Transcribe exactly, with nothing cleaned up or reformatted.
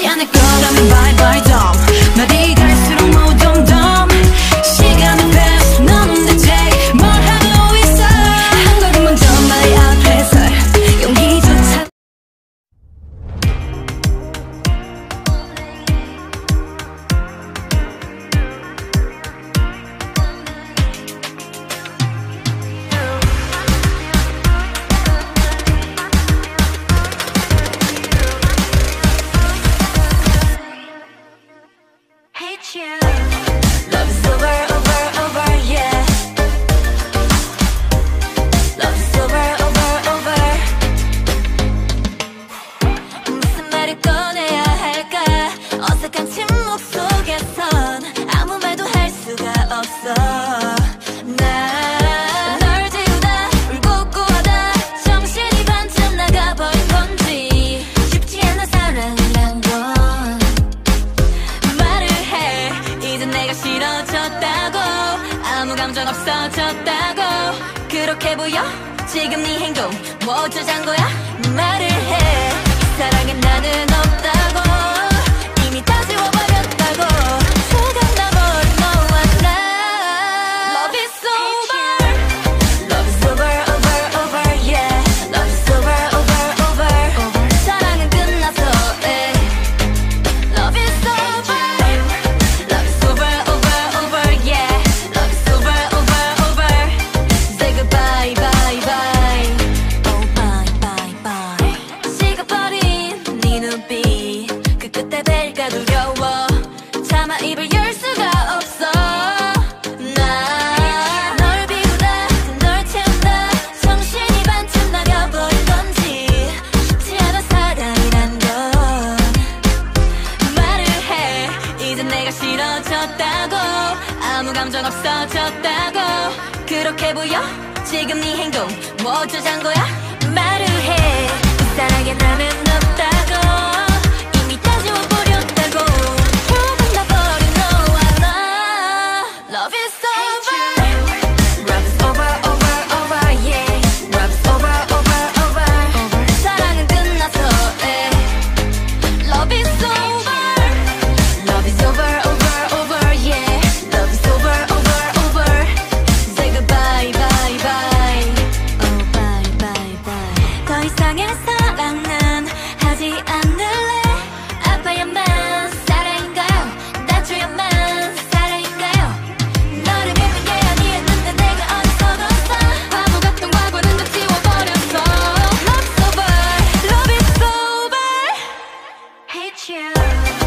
쉽지 않을 거라면 bye bye dumb. 날이 갈수록 무덤덤. 시간은 pass 너는 대체 뭘 하고 있어. 한 걸음 먼저 my 앞에서 용기조차. Love is over, over, over, yeah. Love is over, over, over. 무슨 말을 꺼내야 할까? 어색한 침묵 속에선 아무 말도 할 수가 없어. 난 널 지우다 울고 꼬아다 정신이 반쯤 나가버린 건지 쉽지 않은 사랑이란 건 이제 내가 싫어졌다고 아무 감정 없어졌다고 그렇게 보여? 지금 네 행동 뭐 어쩌잔 거야? 말을 해 이 사랑에 나는 없다고 이미 다 지워버렸다고 조각나버린 너와 나 Love is over Love is over, over, over, yeah Love is over, over, over 사랑은 끝났어, eh Love is over 두려워 차마 입을 열 수가 없어 나 널 비우다 널 채운다 정신이 반쯤 나가버린 건지 쉽지 않은 사랑이란 건 말을 해 이제 내가 싫어졌다고 아무 감정 없어졌다고 그렇게 보여? 지금 네 행동 뭐 어쩌잔 거야? 말을 해 이 사랑에 나는 없다고 Love is over. Love is over, over, over, yeah. Love is over, over, over. 사랑은 끝났어, eh. Love is over. Love is over, over, over, yeah. Love is over, over, over. Say goodbye, bye, bye. Oh, bye, bye, bye. 더 이상의 사랑은 하지 않을래. 아파야만 사랑인가요? 다쳐야만 Yeah.